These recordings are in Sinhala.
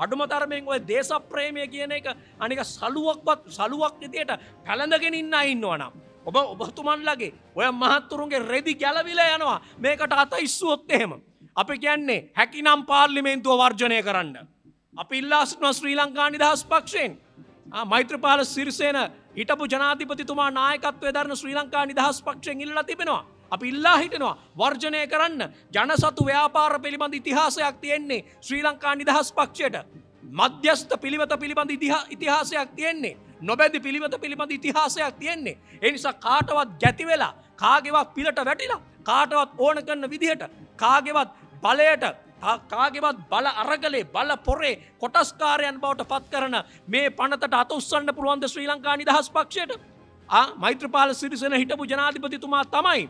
අඩුම තරමෙන් ඔය දේශප්‍රේමය කියන එක අනික සලුවක් විදියට පැලඳගෙන ඉන්න අය ඉන්නවනම් ඔබතුමන්ලගේ ඔය මහත්තුරුන්ගේ රෙදි ගැලවිලා යනවා මේකට අත ඉස්සුවොත් එහෙම. අපි කියන්නේ හැකිනම් පාර්ලිමේන්තුව වර්ජනය කරන්න. අපි ඉල්ලා සිටිනවා ශ්‍රී ලංකා නිදහස් පක්ෂයෙන් මෛත්‍රීපාල සිරිසේන හිටපු ජනාධිපතිතුමා නායකත්වයේ දරන ශ්‍රී ලංකා නිදහස් පක්ෂයෙන් ඉල්ලලා තිබෙනවා. අපි ඉල්ලා හිටිනවා වර්ජනය කරන්න. ජනසතු ව්‍යාපාර පිළිබඳ ඉතිහාසයක් තියෙන්නේ ශ්‍රී ලංකා නිදහස් පක්ෂයට. මධ්‍යස්ථ පිළිවෙත පිළිබඳ ඉතිහාසයක් තියෙන්නේ. නොබැදි පිළිවෙත පිළිබඳ ඉතිහාසයක් තියෙන්නේ. ඒ නිසා කාටවත් ගැති වෙලා කාගේවත් පිළට වැටිලා කාටවත් ඕන කරන විදිහට කාගේවත් බලයට කාගේවත් බල අරගලේ බල පොරේ කොටස්කාරයන් බවට පත් කරන මේ පනතට අත උස්සන්න පුළුවන් ද ශ්‍රී ලංකා නිදහස් පක්ෂයට? මෛත්‍රීපාල සිරිසේන හිටපු ජනාධිපතිතුමා තමයි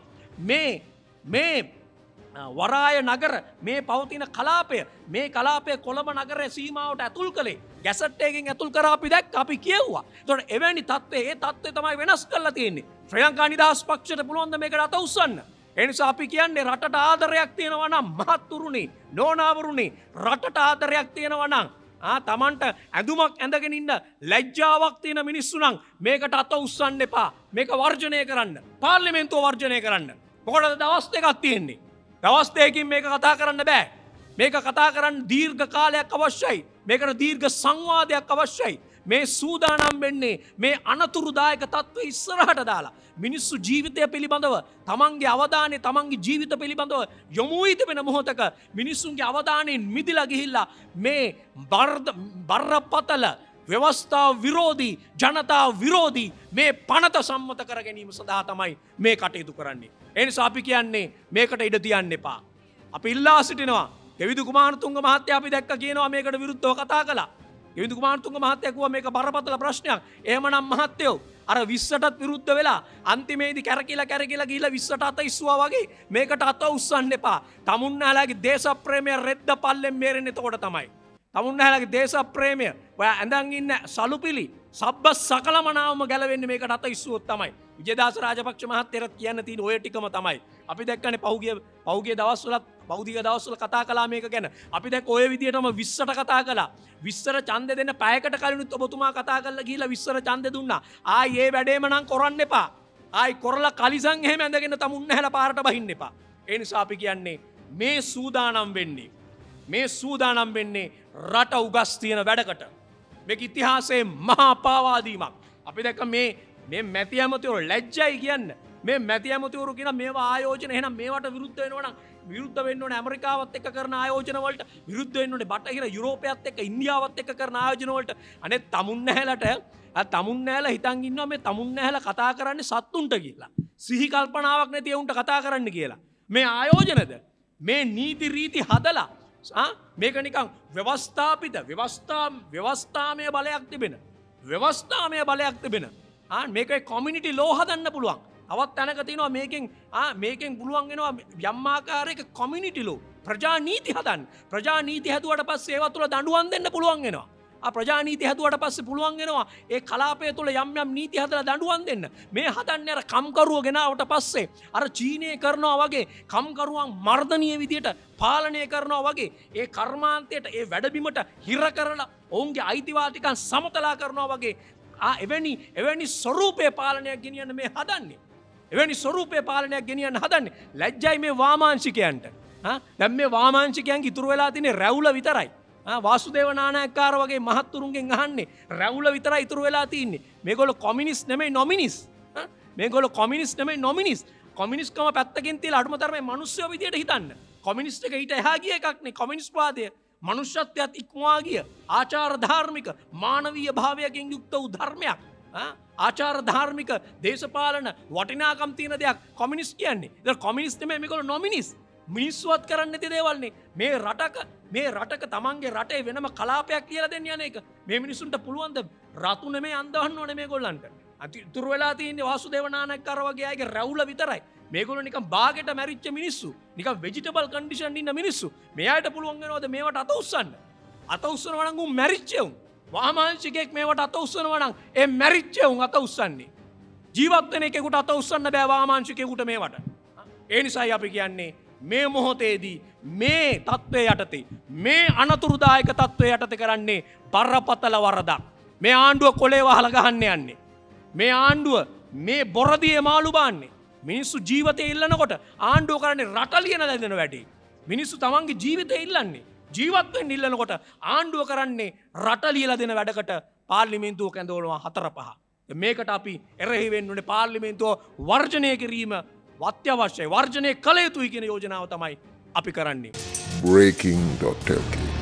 මේ වරාය නගර මේ පවතින කලාපය මේ කලාපය කොළඹ නගරයේ සීමාවට ඇතුල් කළේ. ගැසට් එකකින් ඇතුල් කරා අපි දැක්ක අපි කියුවා. ඒතකොට එවැනි තත්ත්වයේ තමයි වෙනස් කරලා තියෙන්නේ. ශ්‍රී ලංකා නිදහස් පක්ෂයට පුළුවන් ද මේකට අත උස්සන්න? ඒ නිසා අපි කියන්නේ රටට ආදරයක් තියෙනවා නම් මහත්තුරුනි නෝනාවරුනි රටට ආදරයක් තියෙනවා නම් තමන්ට ඇඳුමක් ඇඳගෙන ඉන්න ලැජ්ජාවක් තියෙන මිනිස්සු නම් මේකට අත උස්සන්න එපා. මේක වර්ජනය කරන්න. පාර්ලිමේන්තුව වර්ජනය කරන්න. මොකටද දවස් දෙකක් තියෙන්නේ? දවස් දෙකකින් මේක කතා කරන්න බෑ. මේක කතා කරන්න දීර්ඝ කාලයක් අවශ්‍යයි. මේකට දීර්ඝ සංවාදයක් අවශ්‍යයි. මේ සූදානම් වෙන්නේ මේ අනතුරුදායක තත්ත්වය ඉස්සරහට දාලා මිනිස්සු ජීවිතය පිළිබඳව තමන්ගේ අවධානය තමන්ගේ ජීවිත පිළිබඳව යොමු වී තිබෙන මොහොතක මිනිස්සුන්ගේ අවධානයෙන් මිදිලා ගිහිල්ලා මේ බරපතල ව්‍යවස්ථා විරෝධී ජනතා විරෝධී මේ පනත සම්මත කර ගැනීම සඳහා තමයි මේ කටයුතු කරන්නේ. ඒ නිසා අපි කියන්නේ මේකට ඉඩ තියන්න එපා. අපි ඉල්ලා සිටිනවා දෙවිදු කුමාරතුංග මහත්තයා අපි දැක්ක කියනවා මේකට විරුද්ධව කතා කළා. දෙවිදු කුමාරතුංග මහත්තයා කිව්වා මේක බරපතල ප්‍රශ්නයක්. එහෙමනම් මහත්තයෝ අර 20ටත් විරුද්ධ වෙලා අන්තිමේදී කැරකිලා ගිහිල්ලා 20ට අත ඉස්සුවා වගේ මේකට අත උස්සන්න එපා. තමුන්නාලාගේ දේශප්‍රේමය රෙද්ද පල්ලෙන් මේරෙන්නේ එතකොට තමයි. තමුන්නාලාගේ දේශප්‍රේමය ඔය ඇඳන් ඉන්න සලුපිලි සබ්බ සකලමනාවම ගැලවෙන්නේ මේකට අත ඉස්සුවොත් තමයි. විජේදාස රාජපක්ෂ මහත්තයාට කියන්න තියෙන ඔය ටිකම තමයි. අපි දැක්කනේ පහුගිය දවස්වල කතා කළා මේක ගැන. අපි දැක්ක ඔය විදිහටම 20ට කතා කළා. 20ට ඡන්දෙ දෙන්න පැයකට කලිනුත් ඔබතුමා කතා කරලා ගිහිල්ලා 20ට ඡන්දෙ දුන්නා. ආයි ඒ වැඩේම නම් කරන්න එපා. ආයි කරලා කලිසම් එහෙම ඇඳගෙන තමුන් නැහැලා පාරට බහින්න එපා. ඒ නිසා අපි කියන්නේ මේ සූදානම් වෙන්නේ රට උගස් තියෙන වැඩකට. මේක ඉතිහාසයේ මහා පාවාදීමක්. අපි දැක්ක මේ මැති ඇමතිවරු ලැජ්ජයි කියන්න. මේ මැති ඇමතිවරු කියන මේවා ආයෝජන එහෙනම් මේවට විරුද්ධ වෙනවා නම් විරුද්ධ වෙන්න ඕනේ ඇමරිකාවත් එක්ක කරන ආයෝජන වලට විරුද්ධ වෙන්න ඕනේ බටහිර යුරෝපයත් එක්ක ඉන්දියාවත් එක්ක කරන ආයෝජන වලට. අනේ තමුන්නෑලා හිතන් ඉන්නවා මේ තමුන්නෑලා කතා කරන්නේ සත්තුන්ට කියලා. සිහි කල්පනාවක් නැති උන්ට කතා කරන්න කියලා. මේ ආයෝජනද මේ නීති රීති හදලා මේක නිකන් ව්‍යවස්ථාමය බලයක් තිබෙන මේක කොමියුනිටි ලෝ හදන්න පුළුවන්. තවත් තැනක තියෙනවා මේකෙන් පුළුවන් වෙනවා යම් ආකාරයක කොමියුනිටි ලෝ ප්‍රජා නීති හදන්න. ප්‍රජා නීති හැදුවට පස්සේ ඒවා තුල දඬුවම් දෙන්න පුළුවන් වෙනවා. ප්‍රජා නීති හැදුවට පස්සේ පුළුවන් වෙනවා ඒ කලාපය තුල යම් නීති හදලා දඬුවම් දෙන්න. මේ හදන්නේ අර කම්කරුව ගෙනාවට පස්සේ අර චීනයේ කරනවා වගේ කම්කරුවන් මර්ධනීය විදියට පාලනය කරනවා වගේ ඒ කර්මාන්තයට ඒ වැඩබිමට හිර කරලා ඔවුන්ගේ අයිතිවාසිකම් සමතලා කරනවා වගේ එවැනි ස්වරූපයේ පාලනයක් ගෙනියන්න මේ හදන්නේ. එවැනි ස්වරූපයේ පාලනයක් ගෙනියන්න හදන්නේ. ලැජ්ජයි මේ වාමාංශිකයන්ට. දැන් මේ වාමාංශිකයන් ඉතුරු වෙලා තියෙන්නේ රැවුල විතරයි. වාසුදේව නානායක්කාර වගේ මහත්තුරුන්ගෙන් අහන්නේ රැවුල විතරයි ඉතුරු වෙලා තියෙන්නේ. මේගොල්ලෝ කොමියුනිස්ට් නෙමෙයි නොමිනිස්. කොමියුනිස්ට්කම පැත්තකින් තියලා අඩුම තරමේ මිනිස්සුયો විදියට හිතන්න. කොමියුනිස්ට් එක ඊට එහා ගිය එකක් නේ කොමියුනිස්ට් වාදය. මනුෂ්‍යත්වයට ඉක්මවා ගිය ආචාර ධාර්මික මානවීය භාවයකින් යුක්ත වූ ධර්මයක්. ආචාර ධාර්මික දේශපාලන වටිනාකම් තියෙන දෙයක් කොමියුනිස්ට් කියන්නේ. ඒක කොමියුනිස්ට් නෙමෙයි මේගොල්ලෝ නොමිනිස්. මිනිස්සුවත් කරන්නේ නැති දේවල්නේ. මේ රටක තමන්ගේ රටේ වෙනම කලාපයක් කියලා දෙන්න යන එක. මේ මිනිසුන්ට පුළුවන් ද රතු නෙමෙයි අන්දවන්න ඕනේ මේගොල්ලන්ට. ඉතුරු වෙලා තියෙන්නේ වාසුදේව නානායක්කාර වගේ අයගේ රැවුල විතරයි. මේගොල්ලෝ නිකන් බාගෙට මැරිච්ච මිනිස්සු. නිකන් ভেජිටබල් කන්ඩිෂන් ඉන්න මිනිස්සු. මෙයාට පුළුවන් වෙනවද මේවට අත උස්සන්න? අත උස්සනවා නම් උන් මැරිච්ච උන්. වාමාංශිකයෙක් මේවට අත උස්සනවා නම් ඒ මැරිච්ච උන් අත උස්සන්නේ. ජීවත් වෙන එකෙකුට අත උස්සන්න බෑ වාමාංශිකයෙකුට මේවට. ඒ නිසායි අපි කියන්නේ මේ මොහොතේදී මේ තත්ත්වය යටතේ මේ අනතුරුදායක තත්ත්වය යටතේ කරන්නේ බරපතල වරදක්. මේ ආණ්ඩුව කොලේ වහලා ගහන්න යන්නේ. මේ ආණ්ඩුව මේ බොරදියේ මාළු බාන්නේ. මිනිස්සු ජීවිතේ ඉල්ලනකොට ආණ්ඩුව කරන්නේ රට ලියන දෙන වැඩේ. මිනිස්සු තමන්ගේ ජීවිතේ ඉල්ලන්නේ. ජීවත් වෙන්න ඉල්ලනකොට ආණ්ඩුව කරන්නේ රට ලියලා දෙන වැඩකට පාර්ලිමේන්තුව කැඳවනවා 4-5. මේකට අපි එරෙහි වෙන්න ඕනේ පාර්ලිමේන්තුව වර්ජනය කිරීම අත්‍යවශ්‍යයි. වර්ජනය කළ යුතුයි කියන යෝජනාව තමයි අපි කරන්නේ. breaking.lk